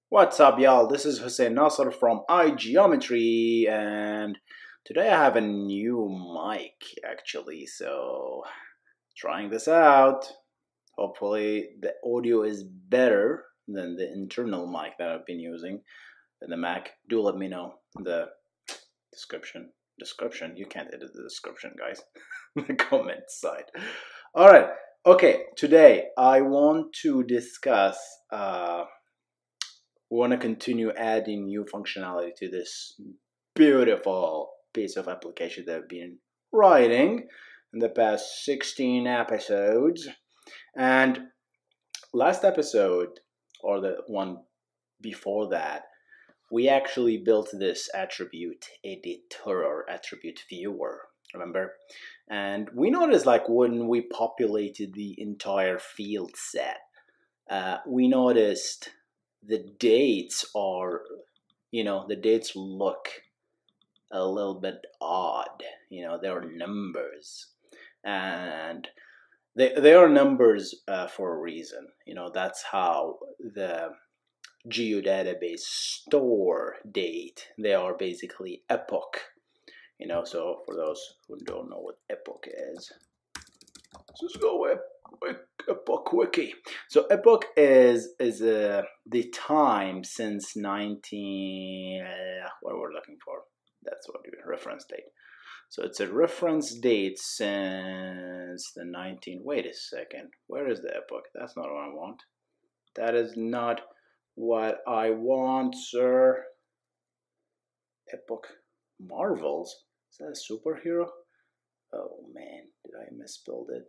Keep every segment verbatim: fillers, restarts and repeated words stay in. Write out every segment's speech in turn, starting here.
What's up, y'all? This is Hussein Nasser from iGeometry, and today I have a new mic actually, so trying this out. Hopefully the audio is better than the internal mic that I've been using in the Mac. Do let me know in the description. Description? You can't edit the description, guys. The comment side. Alright, okay, today I want to discuss uh we want to continue adding new functionality to this beautiful piece of application that I've been writing in the past sixteen episodes. And last episode, or the one before that, we actually built this attribute editor or attribute viewer, remember? And we noticed, like, when we populated the entire field set, uh, we noticed the dates are, you know, the dates look a little bit odd. You know, they're numbers, and they they are numbers uh, for a reason. You know, that's how the geodatabase store date. They are basically epoch. You know, so for those who don't know what epoch is, let's just go with Epoch Wiki. So epoch is is uh, the time since nineteen. Uh, what we're looking for? That's what the reference date. So it's a reference date since the nineteen. Wait a second. Where is the epoch? That's not what I want. That is not what I want, sir. Epoch Marvels. Is that a superhero? Oh man, did I misspell it?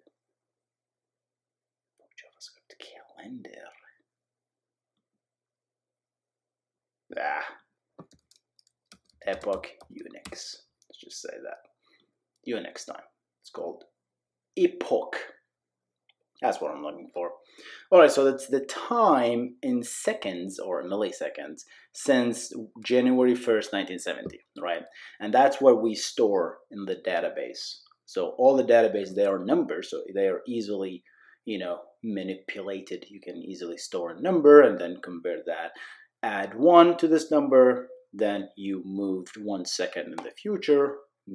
JavaScript calendar. Ah, Epoch Unix. Let's just say that. Unix time. It's called Epoch. That's what I'm looking for. Alright, so that's the time in seconds or milliseconds since January first, nineteen seventy, right? And that's what we store in the database. So all the database, they are numbers, so they are easily, you know, manipulated. You can easily store a number and then convert that. Add one to this number, then you moved one second in the future.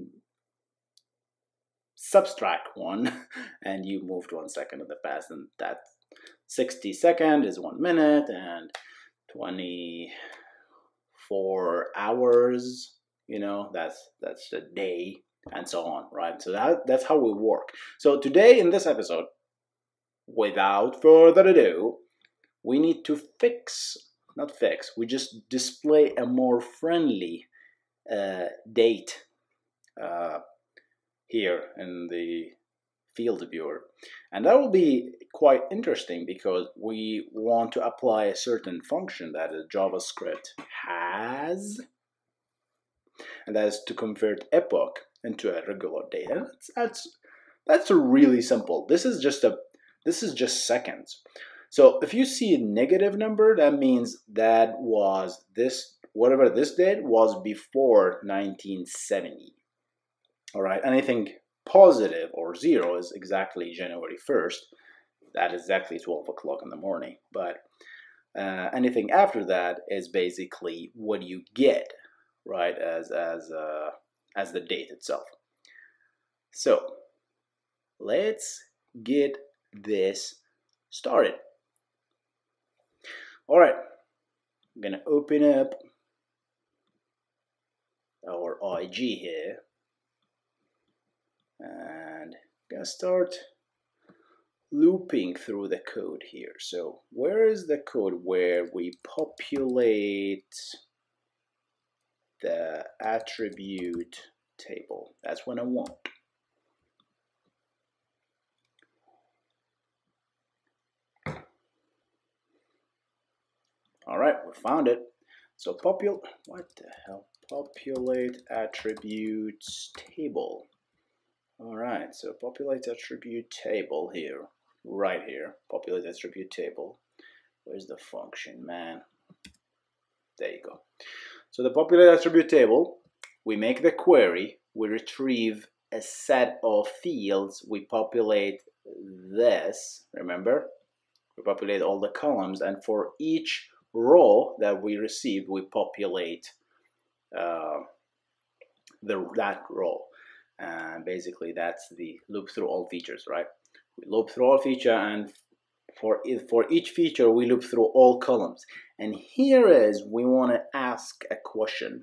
Subtract one, and you moved one second in the past, and that sixty second is one minute, and twenty-four hours, you know, that's that's a day, and so on, right? So that that's how we work. So today in this episode, without further ado, we need to fix, not fix, we just display a more friendly uh, date uh, here in the field viewer. And that will be quite interesting because we want to apply a certain function that a JavaScript has, and that is to convert epoch into a regular date. And that's, that's, that's really simple. This is just a This is just seconds. So if you see a negative number, that means that was this, whatever this date was before nineteen seventy. All right, anything positive or zero is exactly January first. That is exactly twelve o'clock in the morning. But uh, anything after that is basically what you get, right, as, as, uh, as the date itself. So let's get this started. All right, I'm gonna open up our I G here, and I'm gonna start looping through the code here. So where is the code where we populate the attribute table? That's what I want. All right, we found it. So popul, what the hell? Populate attributes table. All right, so populate attribute table here, right here. Populate attribute table. Where's the function, man? There you go. So the populate attribute table, we make the query, we retrieve a set of fields, we populate this, remember? We populate all the columns, and for each row that we received, we populate uh, the that row. And basically that's the loop through all features, right? We loop through all feature, and for for each feature we loop through all columns. And here is we want to ask a question.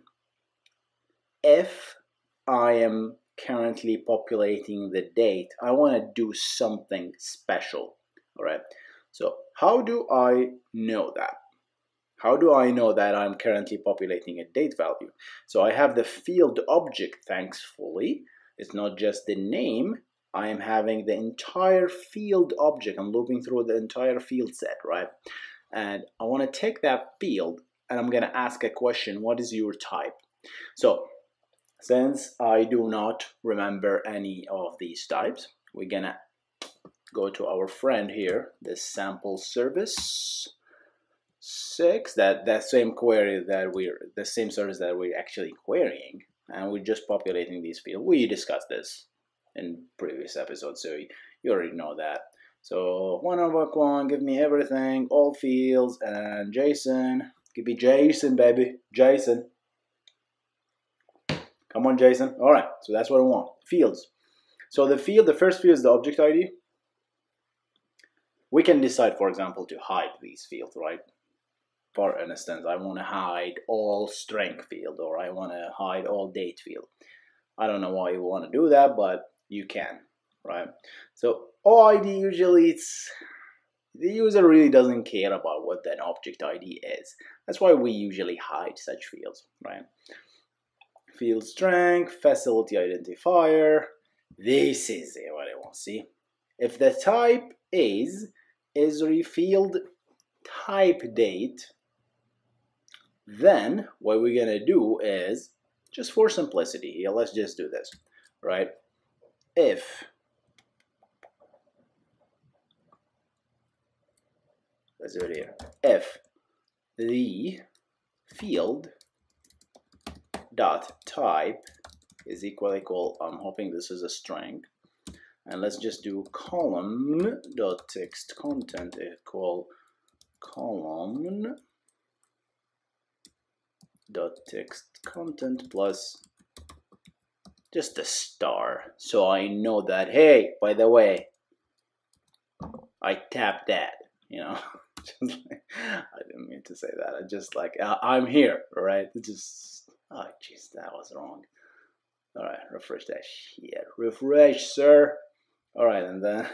If I am currently populating the date, I want to do something special. All right, so how do I know that? How do I know that I'm currently populating a date value? So I have the field object, thankfully. It's not just the name. I am having the entire field object. I'm looping through the entire field set, right? And I want to take that field and I'm going to ask a question. What is your type? So since I do not remember any of these types, we're going to go to our friend here, the sample service six, that, that same query that we're, the same service that we're actually querying. And we're just populating these fields. We discussed this in previous episodes, so you already know that. So one over one, give me everything, all fields, and Jason, give me Jason, baby, Jason. Come on, Jason. All right, so that's what I want, fields. So the field, the first field is the object I D. We can decide, for example, to hide these fields, right? For instance, I want to hide all strength field, or I want to hide all date field. I don't know why you want to do that, but you can, right? So O I D usually it's the user really doesn't care about what that object I D is. That's why we usually hide such fields, right? Field strength, facility identifier. This is what I want to see. If the type is esrijs field type date, then what we're gonna do is, just for simplicity here, let's just do this, right? If let's do it here. If the field dot type is equal equal, I'm hoping this is a string, and let's just do column dot text content equal column dot text content plus just a star, so I know that, hey, by the way, I tapped that, you know. Just like, I didn't mean to say that. I just like uh, I'm here, right? It just oh jeez, that was wrong. All right, refresh that shit. Refresh, sir. All right, and then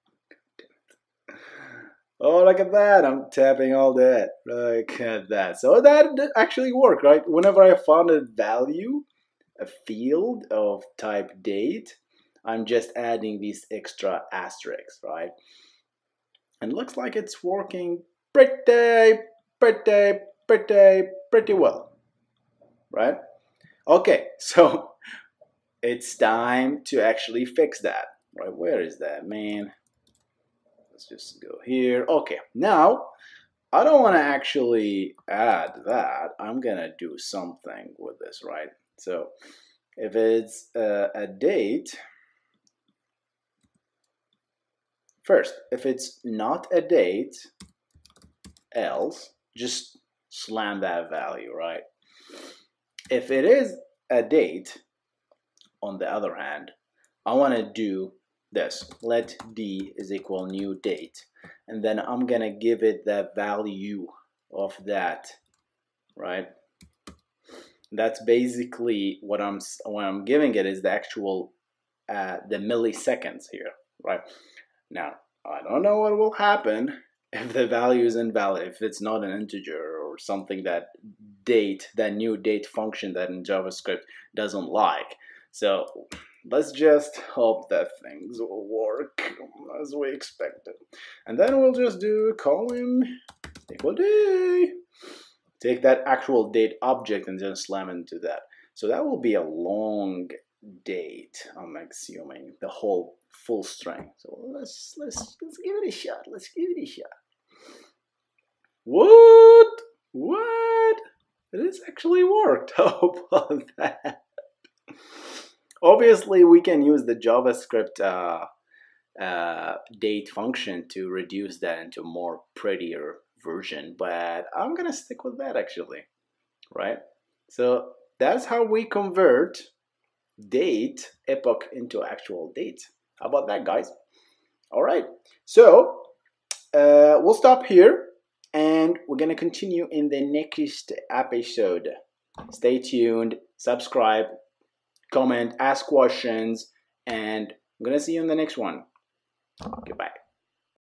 oh, look at that! I'm tapping all that. Look at that. So that actually worked, right? Whenever I found a value, a field of type date, I'm just adding these extra asterisks, right? And looks like it's working pretty, pretty, pretty, pretty well, right? Okay, so it's time to actually fix that, right? Where is that, man? Let's just go here. Okay, now I don't want to actually add that. I'm gonna do something with this, right? So if it's uh, a date, first, if it's not a date, else, just slam that value, right? If it is a date, on the other hand, I want to do this. Let d is equal new date, and then I'm gonna give it the value of that, right? That's basically what I'm what I'm giving it is the actual uh, the milliseconds here, right? Now I don't know what will happen if the value is invalid, if it's not an integer or something that date, that new date function that in JavaScript doesn't like. So let's just hope that things will work as we expected. And then we'll just do column equal day. Take that actual date object and just slam into that. So that will be a long date, I'm assuming, the whole full string. So let's let's let's give it a shot. Let's give it a shot. What? What? This actually worked. How about that? Obviously, we can use the JavaScript uh, uh, date function to reduce that into more prettier version, but I'm gonna stick with that actually, right? So that's how we convert date epoch into actual date. How about that, guys? All right, so uh, we'll stop here and we're gonna continue in the next episode. Stay tuned, subscribe, comment, ask questions, and I'm gonna see you in the next one. Goodbye.